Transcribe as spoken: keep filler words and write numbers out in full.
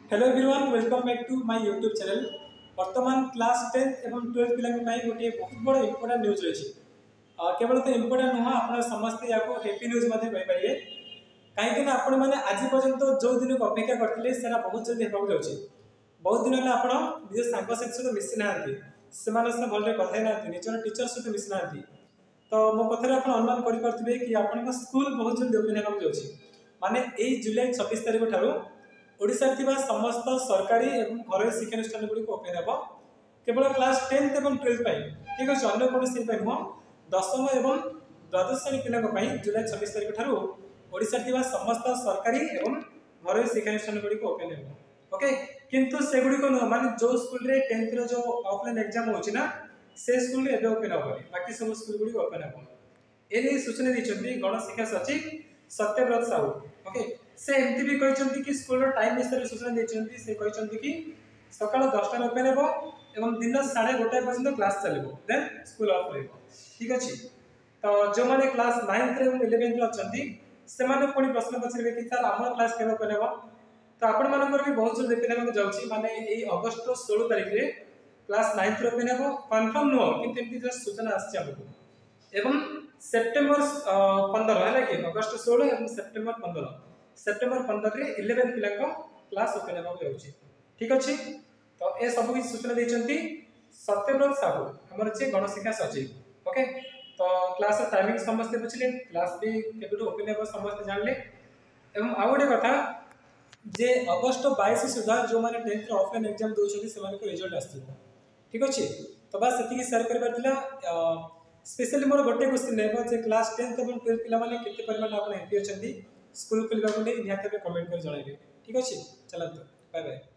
Hello everyone, welcome back to my YouTube channel. वर्तमान class tenth एवं twelfth पिला गोटे बहुत बड़ इंपोर्टां न्यूज रही। केवल तो इंपोर्टां नुह आप समस्ते या हैप्पी न्यूज कहींपारे कहीं आपण मैंने आज पर्यंत जो दिन को अपेक्षा करते सेटा बहुत जल्दी होगा जाऊँगी। बहुत दिन है आप निज सांग सहित मिसी ना से भले कथई ना निजर टीचर सहित मिसी ना तो मो कथार आप अनुमान करेंगे कि आप स्कूल बहुत जल्दी ओपन होगा जाऊँगी। माने यही जुलाई छब्बीस तारीख ठारू ओडिशा समस्त सरकारी और घर शिक्षानुष्ठान गुड़ी ओपन हो केवल क्लास टेन्थ और ट्वेल्थ ठीक अच्छे अन्य कौन नुह दशम और द्वादश श्रेणी पिला जुलाई छब्बीस तारीख ठारू ओडिशा समस्त सरकारी और घर शिक्षानुष्ठान गुड़ी ओपन हो ओके किंतु से गुड़िक नुह माने जो स्कूल रे टेन्थ रो जो ऑफलाइन एग्जाम होची ना से स्कूल एबे ओपन हो बाकी सब स्कूल गुड़ी ओपन हो एने सूचना दैछन्ती गण शिक्षा सचिव सत्यव्रत साहू ओके से एमती भी कहते कि स्कूल टाइम विषय सूचना देते से कहते कि सकाल दसटा ओपन हो एवं दिन साढ़े गोटाए पर्यटन क्लास चलो देन स्कूल ऑफ रहा ठीक अच्छे। तो जो मैंने क्लास नाइन्थ इलेवेन्थ अच्छा से पुणी प्रश्न पचारे कि सर आम क्लास के ओपन हो तो आपण मानकर भी बहुत जल्दी ओपन होगा जाऊँगी माने यही अगस्ट षोलह तारीख में क्लास नाइन्थ ओपन हो कनफर्म नुह कि जस्ट सूचना आमको एवं सेप्टेम्बर पंद्रह है कि अगस्ट षोलह और सेप्टेम्बर पंद्रह सेप्टेम्बर पंद्रह रे इलेवेन्थ पिला क्लास ओपन होगा जाऊँगी ठीक अच्छे। तो ये सब किसी सूचना देते सत्यव्रत साहू आमर जे गणशिक्षा सचिव ओके। तो क्लास टाइमिंग समस्ते बुझे क्लास भी केबे ओपन हो समस्ते जानले एवं आउ गोटे कथा जे अगस्ट बाईस सुधा जो मैंने टेन्थ ऑफलाइन एग्जाम दौरान से रिजल्ट आस ठीक अच्छे। तो बस से सेयार कर स्पेशली मोर गोटे क्वेश्चन है क्लास टेन्थ और ट्वेल्थ पिला केते परिमाण आप हैप्पी अच्छा स्कूल खोलने निहत कमेंट कर जन ठीक अच्छे। चलते बाय बाय।